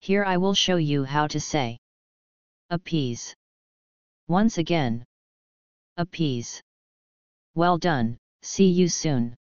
Here I will show you how to say appease. Once again. Appease. Well done, see you soon.